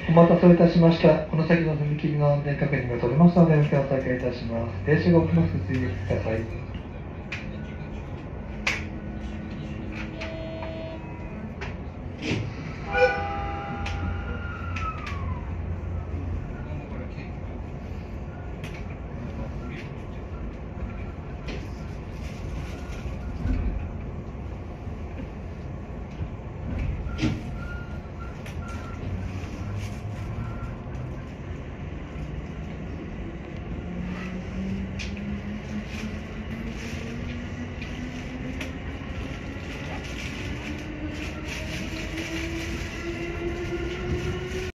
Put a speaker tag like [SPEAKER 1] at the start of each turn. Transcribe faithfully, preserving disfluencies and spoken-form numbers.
[SPEAKER 1] お待たせいたしました。この先の踏切の安全確認が取れましたので、お受けお届けいたします。停止後、お気をつけください。